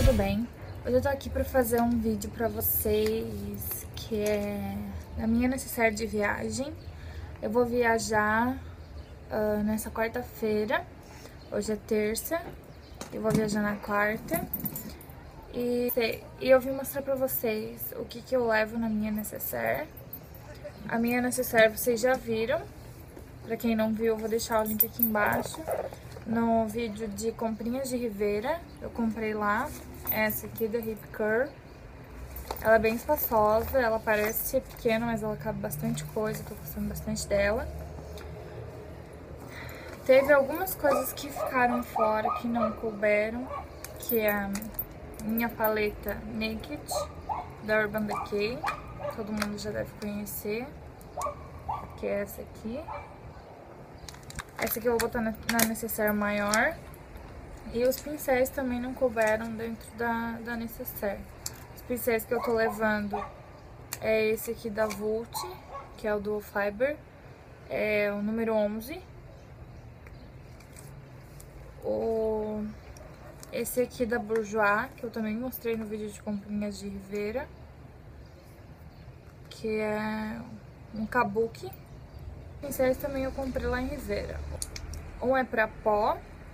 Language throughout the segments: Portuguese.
tudo bem? Hoje eu tô aqui pra fazer um vídeo pra vocês que é da minha necessaire de viagem. Eu vou viajar nessa quarta-feira, hoje é terça, eu vou viajar na quarta. E eu vim mostrar pra vocês o que eu levo na minha necessaire. A minha necessaire vocês já viram, pra quem não viu eu vou deixar o link aqui embaixo. No vídeo de comprinhas de Rivera, eu comprei lá, essa aqui da Hip Curl. Ela é bem espaçosa, ela parece ser pequena, mas ela cabe bastante coisa, tô gostando bastante dela. Teve algumas coisas que ficaram fora, que não couberam, que é a minha paleta Naked, da Urban Decay, todo mundo já deve conhecer, que é essa aqui. Essa aqui eu vou botar na necessaire maior. E os pincéis também não couberam dentro da necessaire. Os pincéis que eu tô levando é esse aqui da Vult, que é o Dual Fiber. É o número 11. Esse aqui da Bourjois, que eu também mostrei no vídeo de comprinhas de Rivera. Que é um kabuki. Pincéis também eu comprei lá em Rivera. Um é pra pó,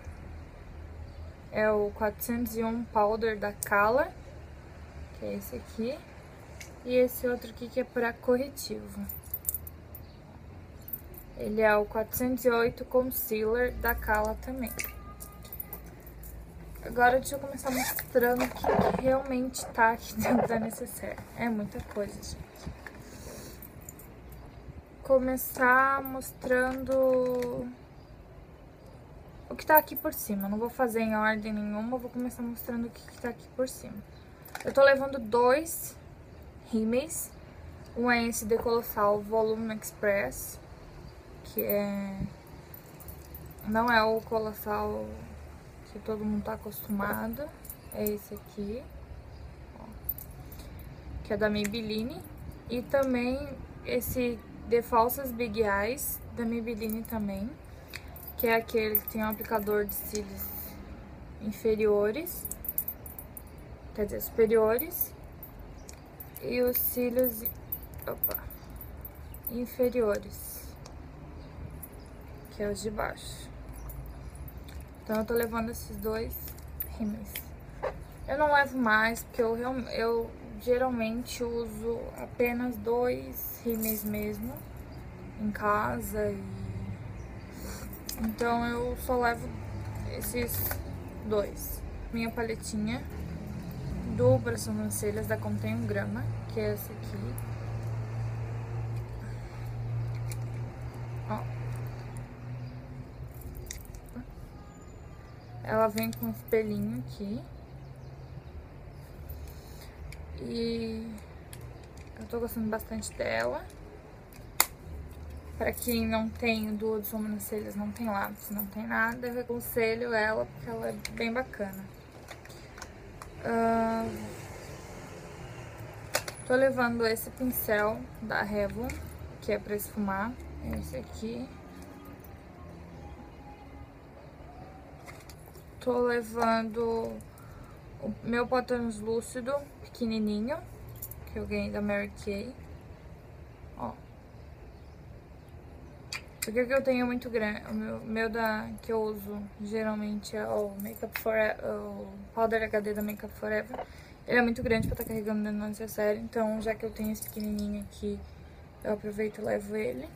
é o 401 Powder da Cala, que é esse aqui. E esse outro aqui que é pra corretivo. Ele é o 408 Concealer da Cala também. Agora deixa eu começar mostrando o que realmente tá aqui dentro da necessaire. É muita coisa, gente. Começar mostrando o que tá aqui por cima. Não vou fazer em ordem nenhuma, eu vou começar mostrando o que tá aqui por cima. Eu tô levando dois rímels. Um é esse de Colossal Volume Express, que não é o Colossal que todo mundo tá acostumado. É esse aqui, ó, que é da Maybelline. E também esse de Falsas Big Eyes, da Maybelline também, que é aquele que tem um aplicador de cílios inferiores, quer dizer, superiores, e os cílios inferiores, que é os de baixo. Então eu tô levando esses dois rímels. Eu não levo mais, porque eu geralmente uso apenas dois rímels mesmo em casa, então eu só levo esses dois. Minha paletinha do para sobrancelhas da Contém 1 grama, que é essa aqui. Ó. Ela vem com um espelhinho aqui. E eu tô gostando bastante dela. Pra quem não tem o duo de sobrancelhas, não tem lápis, não tem nada, eu aconselho ela porque ela é bem bacana. Tô levando esse pincel da Revlon, que é pra esfumar, esse aqui. Tô levando o meu pó translúcido pequenininho, que eu ganhei da Mary Kay. Ó. Porque o que eu tenho é muito grande, o meu que eu uso geralmente é o Makeup Forever, o Powder HD da Makeup Forever. Ele é muito grande pra estar carregando dentro da necessaire, então já que eu tenho esse pequenininho aqui, eu aproveito e levo ele.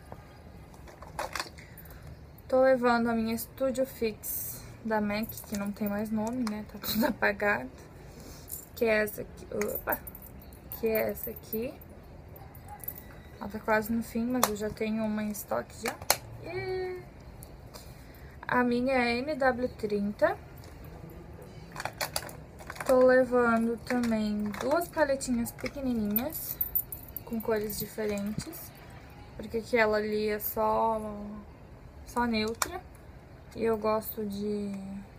Tô levando a minha Studio Fix da MAC, que não tem mais nome, né, tá tudo apagado. Que é essa aqui, que é essa aqui. Ela tá quase no fim, mas eu já tenho uma em estoque já. E a minha é MW30. Tô levando também duas paletinhas pequenininhas, com cores diferentes. Porque aquela ali é só neutra. E eu gosto de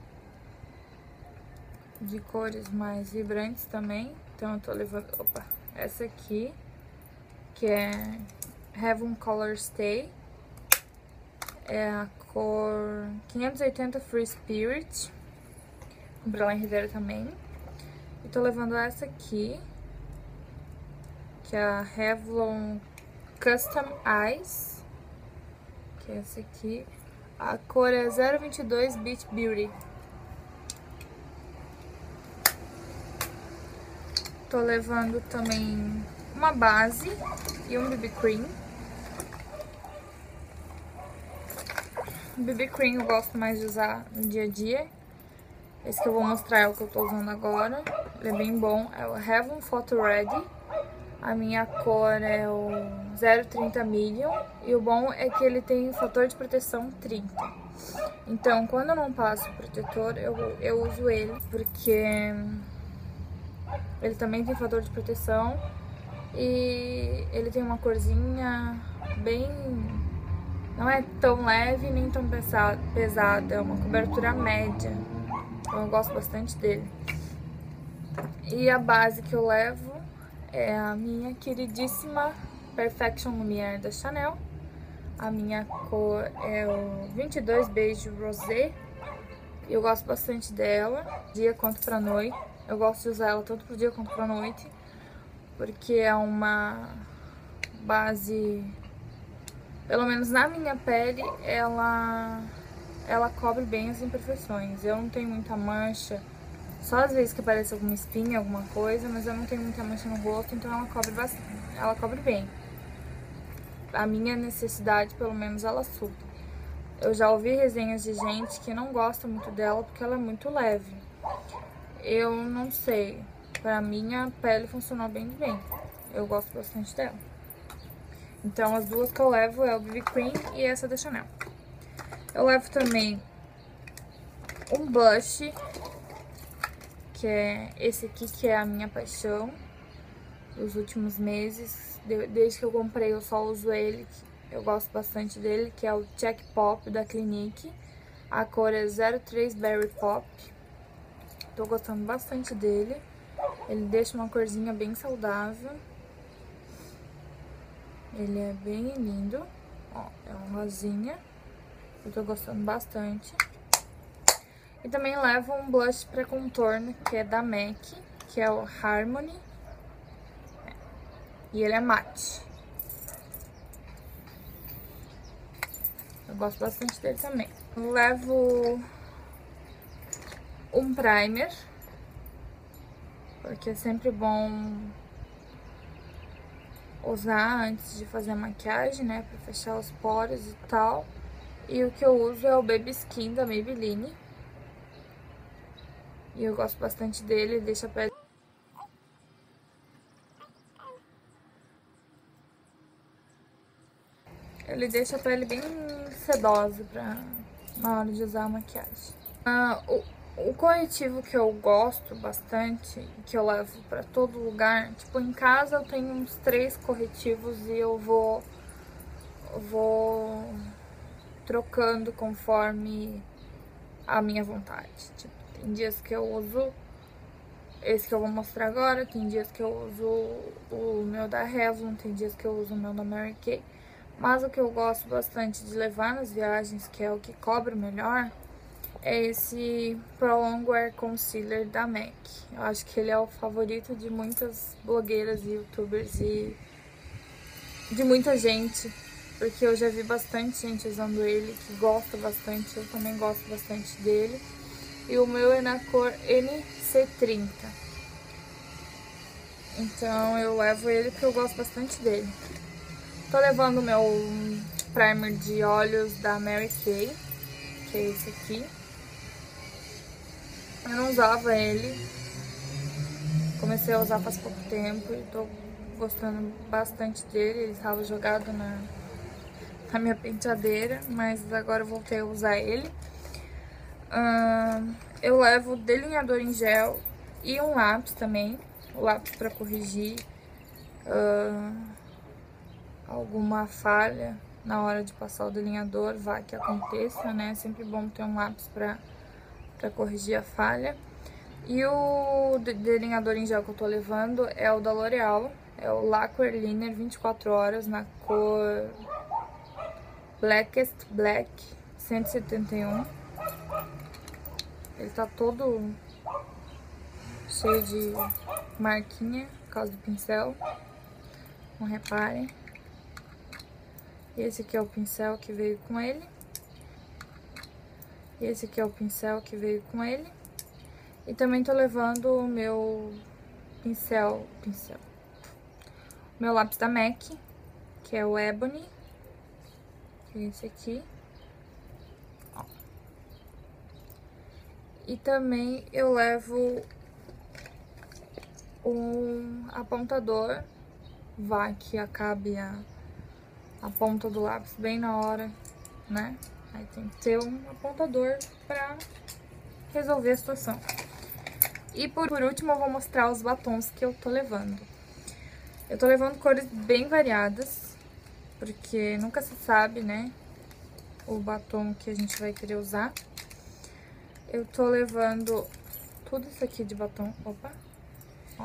cores mais vibrantes também. Então eu tô levando, essa aqui, que é Heaven Color Stay. É a cor 580 Free Spirit. Comprei lá em Rivera também. E tô levando essa aqui, que é a Revlon Custom Eyes, que é essa aqui. A cor é 022 Beach Beauty. Tô levando também uma base e um BB Cream. O BB Cream eu gosto mais de usar no dia a dia. Esse que eu vou mostrar é o que eu tô usando agora. Ele é bem bom. É o Revlon Photo Ready. A minha cor é o 030 Million. E o bom é que ele tem fator de proteção 30. Então, quando eu não passo protetor, eu uso ele. Porque ele também tem fator de proteção. E ele tem uma corzinha bem... não é tão leve nem tão pesada. É uma cobertura média. Então eu gosto bastante dele. E a base que eu levo é a minha queridíssima Perfection Lumière da Chanel. A minha cor é o 22 Beige Rosé. Eu gosto bastante dela, dia quanto pra noite. Eu gosto de usar ela tanto pro dia quanto pra noite, porque é uma base, pelo menos na minha pele, ela cobre bem as imperfeições. Eu não tenho muita mancha, só às vezes que aparece alguma espinha, alguma coisa, mas eu não tenho muita mancha no rosto, então ela cobre bastante, ela cobre bem. A minha necessidade, pelo menos, ela supre. Eu já ouvi resenhas de gente que não gosta muito dela porque ela é muito leve. Eu não sei, pra minha pele funcionou bem. Eu gosto bastante dela. Então as duas que eu levo é o BB Cream e essa da Chanel. Eu levo também um blush, que é esse aqui, que é a minha paixão dos últimos meses. Desde que eu comprei eu só uso ele, eu gosto bastante dele, que é o Check Pop da Clinique. A cor é 03 Berry Pop. Tô gostando bastante dele. Ele deixa uma corzinha bem saudável. Ele é bem lindo. Ó, é um rosinha. Eu tô gostando bastante. E também levo um blush pra contorno, que é da MAC, que é o Harmony. E ele é mate. Eu gosto bastante dele também. Eu levo um primer, porque é sempre bom usar antes de fazer a maquiagem, né? Pra fechar os poros e tal. E o que eu uso é o Baby Skin da Maybelline. E eu gosto bastante dele, deixa a pele... ele deixa a pele bem sedosa na hora de usar a maquiagem. O corretivo que eu gosto bastante, que eu levo pra todo lugar, tipo, em casa eu tenho uns 3 corretivos e eu vou trocando conforme a minha vontade. Tipo, tem dias que eu uso esse que eu vou mostrar agora, tem dias que eu uso o meu da Revlon, tem dias que eu uso o meu da Mary Kay. Mas o que eu gosto bastante de levar nas viagens, que é o que cobre melhor, é esse Pro Longwear Concealer da MAC. Eu acho que ele é o favorito de muitas blogueiras e youtubers e de muita gente, porque eu já vi bastante gente usando ele que gosta bastante, eu também gosto bastante dele. E o meu é na cor NC30. Então eu levo ele porque eu gosto bastante dele. Tô levando o meu primer de olhos da Mary Kay, que é esse aqui. Eu não usava ele, comecei a usar faz pouco tempo e tô gostando bastante dele. Ele estava jogado na minha penteadeira, mas agora eu voltei a usar ele. Eu levo delineador em gel e um lápis também, o lápis para corrigir alguma falha na hora de passar o delineador, vai que aconteça, né? É sempre bom ter um lápis pra corrigir a falha. E o delineador em gel que eu tô levando é o da L'Oreal, é o Lacquer Liner 24 horas na cor Blackest Black 171. Ele tá todo cheio de marquinha por causa do pincel. Não reparem. Esse aqui é o pincel que veio com ele. Esse aqui é o pincel que veio com ele. E também tô levando o meu meu lápis da MAC, que é o Ebony, que é esse aqui. Ó. E também eu levo um apontador, que acabe a ponta do lápis bem na hora, né? Aí tem que ter um apontador pra resolver a situação. E por último eu vou mostrar os batons que eu tô levando. Eu tô levando cores bem variadas, porque nunca se sabe, né, o batom que a gente vai querer usar. Eu tô levando tudo isso aqui de batom, opa, ó.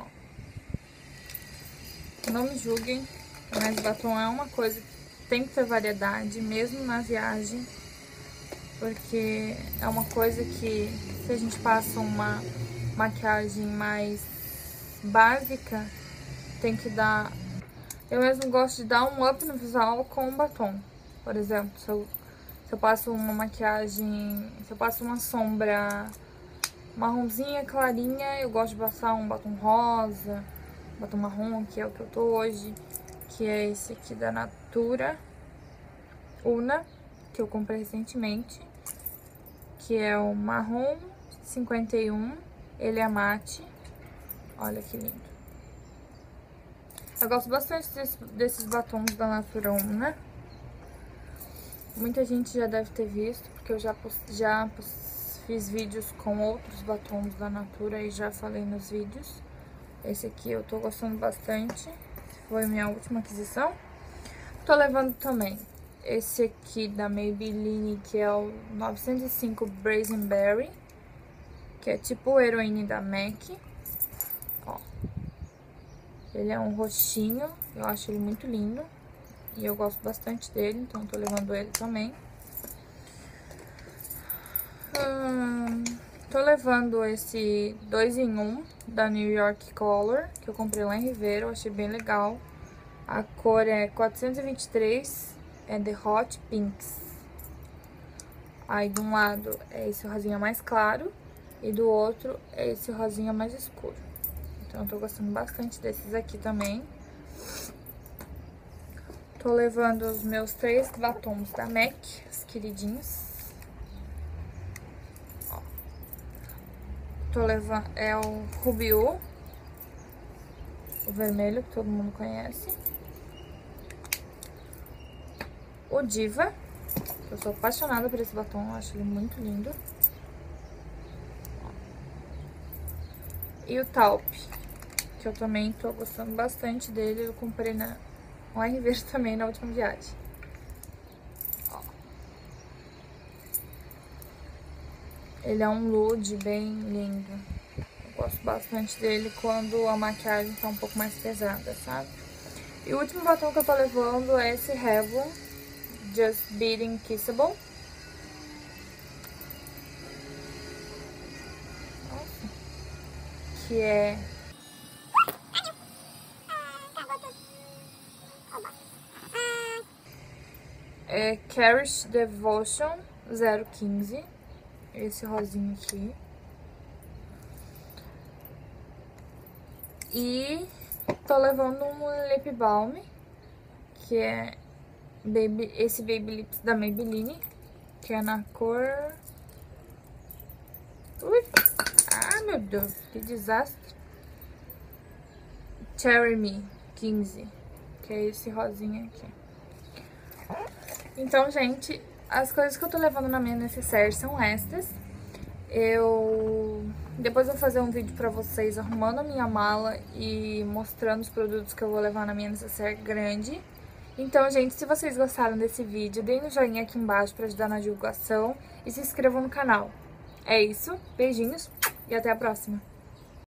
Não me julguem, mas batom é uma coisa que tem que ter variedade, mesmo na viagem, porque é uma coisa que se a gente passa uma maquiagem mais básica, tem que dar... Eu mesmo gosto de dar um up no visual com um batom. Por exemplo, se eu passo uma maquiagem... Se eu passo uma sombra marronzinha, clarinha, eu gosto de passar um batom rosa, batom marrom, que é o que eu tô hoje, que é esse aqui da Natura Una, que eu comprei recentemente, que é o marrom 51, ele é mate. Olha que lindo. Eu gosto bastante desses batons da Natura Una. Muita gente já deve ter visto, porque eu já fiz vídeos com outros batons da Natura e já falei nos vídeos. Esse aqui eu tô gostando bastante, foi minha última aquisição. Tô levando também esse aqui da Maybelline, que é o 905 Brazen Berry, que é tipo o Heroine da MAC. Ó. Ele é um roxinho, eu acho ele muito lindo. E eu gosto bastante dele, então tô levando ele também. Tô levando esse 2 em 1 da New York Color, que eu comprei lá em Ribeiro, eu achei bem legal. A cor é 423, é The Hot Pinks. Aí de um lado é esse rosinha mais claro e do outro é esse rosinha mais escuro. Então eu tô gostando bastante desses aqui também. Tô levando os meus 3 batons da MAC, os queridinhos. Ó. Tô levando, é o Rubiu, o vermelho, que todo mundo conhece. O Diva, eu sou apaixonada por esse batom, eu acho ele muito lindo. Ó. E o Taupe, que eu também tô gostando bastante dele, eu comprei lá em Ribeiro também na última viagem. Ó. Ele é um nude bem lindo. Eu gosto bastante dele quando a maquiagem tá um pouco mais pesada, sabe? E o último batom que eu tô levando é esse Revlon Just Beating Kissable. Nossa. Que é... É Cherish Devotion 015, esse rosinho aqui. E tô levando um lip balm, que é esse Baby Lips da Maybelline, que é na cor... Ui! Ah, meu Deus, que desastre! Cherry Me 15, que é esse rosinha aqui. Então, gente, as coisas que eu tô levando na minha necessaire são estas. Depois eu vou fazer um vídeo pra vocês arrumando a minha mala e mostrando os produtos que eu vou levar na minha necessaire grande. Então, gente, se vocês gostaram desse vídeo, deem um joinha aqui embaixo pra ajudar na divulgação e se inscrevam no canal. É isso, beijinhos e até a próxima!